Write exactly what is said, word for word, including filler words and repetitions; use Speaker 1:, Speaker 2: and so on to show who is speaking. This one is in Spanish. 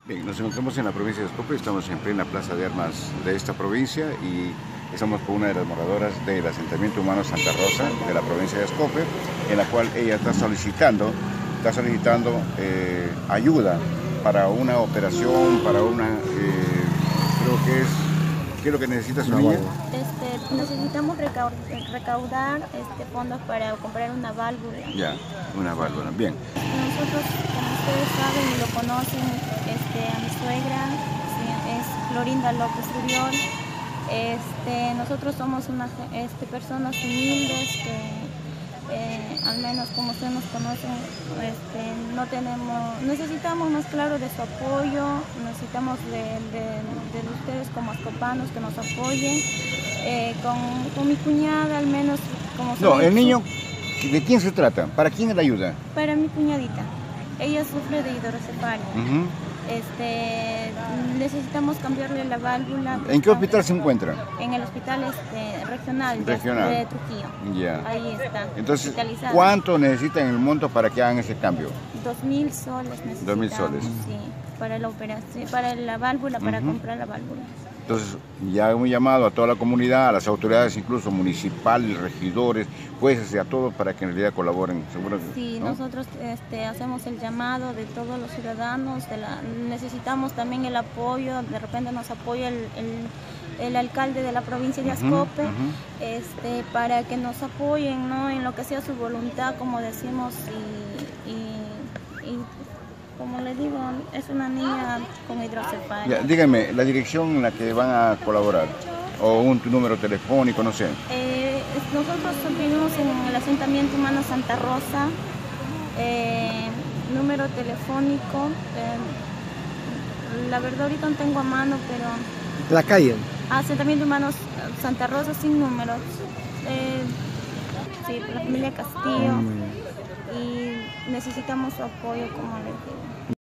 Speaker 1: Bien, nos encontramos en la provincia de Ascope, estamos en plena plaza de armas de esta provincia y estamos con una de las moradoras del asentamiento humano Santa Rosa de la provincia de Ascope, en la cual ella está solicitando, está solicitando eh, ayuda para una operación, para una, eh, creo que es, ¿qué es lo que necesita su niña?
Speaker 2: Este, necesitamos recaudar, recaudar este, fondos para comprar una válvula.
Speaker 1: Ya, una válvula, bien.
Speaker 2: Nosotros, como ustedes saben y lo conocen, este, a mi suegra, sí, es Florinda López Uriol. Este, nosotros somos unas este, personas humildes que, eh, al menos como ustedes nos conocen, este, no tenemos, necesitamos más claro de su apoyo, necesitamos de, de, de ustedes como ascopanos que nos apoyen. Eh, con, con mi cuñada al menos como
Speaker 1: No, el niño, ¿de quién se trata? ¿Para quién es la ayuda?
Speaker 2: Para mi cuñadita. Ella sufre de hidrocefalia.
Speaker 1: Uh-huh.
Speaker 2: Este, necesitamos cambiarle la válvula.
Speaker 1: ¿En qué hospital se encuentra?
Speaker 2: En el hospital este, regional,
Speaker 1: regional.
Speaker 2: De, de Trujillo.
Speaker 1: Ya.
Speaker 2: Ahí está.
Speaker 1: Entonces, ¿cuánto necesitan el monto para que hagan ese cambio?
Speaker 2: Dos mil soles necesitamos.
Speaker 1: Dos mil soles.
Speaker 2: Sí, para la operación, para la válvula, para uh-huh. comprar la válvula.
Speaker 1: Entonces, ya hemos llamado a toda la comunidad, a las autoridades, incluso municipales, regidores, jueces y a todos para que en realidad colaboren. ¿Seguro?
Speaker 2: Sí, ¿no? Nosotros este, hacemos el llamado de todos los ciudadanos, de la, necesitamos también el apoyo, de repente nos apoya el, el, el alcalde de la provincia de Ascope, uh-huh, uh-huh. este, para que nos apoyen, ¿no? En lo que sea su voluntad, como decimos, y, y, y como le digo, es una niña con hidrocefalia.
Speaker 1: Ya, dígame, la dirección en la que van a colaborar, o un número telefónico, no sé.
Speaker 2: Eh, nosotros vivimos en el asentamiento humano Santa Rosa, eh, número telefónico, eh, la verdad ahorita no tengo a mano, pero...
Speaker 3: La calle.
Speaker 2: Asentamiento humano Santa Rosa sin números, eh, sí, la familia Castillo, mm. y necesitamos su apoyo, como les digo.